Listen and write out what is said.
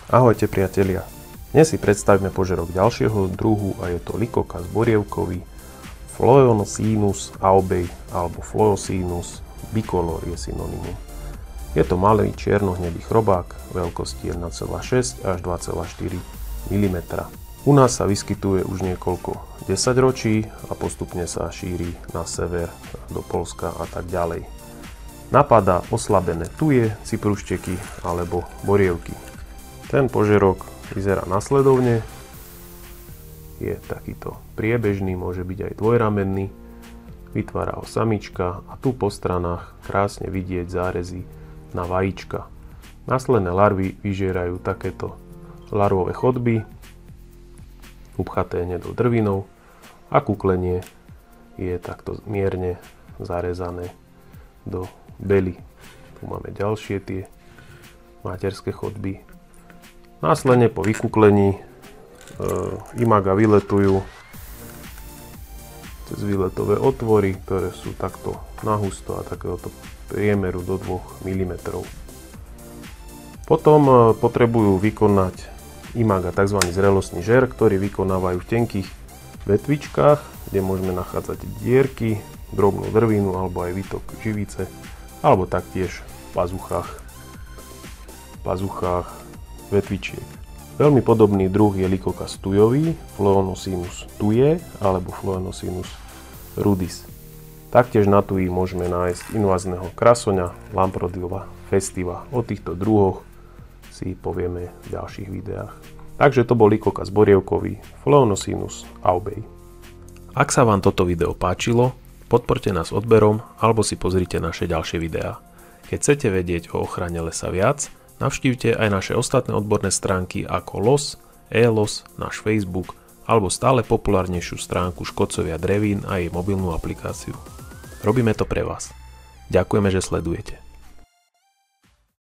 Ahojte priatelia, dnes si predstavíme požerok ďalšieho druhu a je to Lycokas borievkový Phloeonosinus aubei alebo Phloeosinus bicolor je synonymum. Je to malý čiernohnedý chrobák veľkosti 1,6 až 2,4 mm. U nás sa vyskytuje už niekoľko desaťročí a postupne sa šíri na sever, do Poľska a tak ďalej. Napadá oslabené tuje, cyprušteky alebo borievky. Ten požerok vyzerá nasledovne, je takýto priebežný, môže byť aj dvojramenný, vytvára ho samička a tu po stranách krásne vidieť zárezy na vajíčka. Následné larvy vyžierajú takéto larvové chodby, upchaté hnedou drvinou a kuklenie je takto mierne zarezané do bely. Tu máme ďalšie tie materské chodby. Následne po vykuklení imaga vyletujú cez výletové otvory, ktoré sú takto nahusto a takéhoto priemeru do 2 mm. Potom potrebujú vykonať imaga tzv. Zrelostný žer, ktorý vykonávajú v tenkých vetvičkách, kde môžeme nachádzať dierky, drobnú drvinu alebo aj výtok živice, alebo taktiež v pazuchách vetvičiek. Veľmi podobný druh je Lycokas tujový, Phloeonosinus tuje alebo Phloeonosinus rudis. Taktiež na tuji môžeme nájsť invázneho krasoňa Lamprodilva festiva. O týchto druhoch si povieme v ďalších videách. Takže to bol Lycokas borievkový Phloeonosinus aubei. Ak sa vám toto video páčilo, podporte nás odberom alebo si pozrite naše ďalšie videá. Keď chcete vedieť o ochrane lesa viac, navštívte aj naše ostatné odborné stránky ako LOS, e-LOS, náš Facebook alebo stále populárnejšiu stránku Škodcovia drevín a jej mobilnú aplikáciu. Robíme to pre vás. Ďakujeme, že sledujete.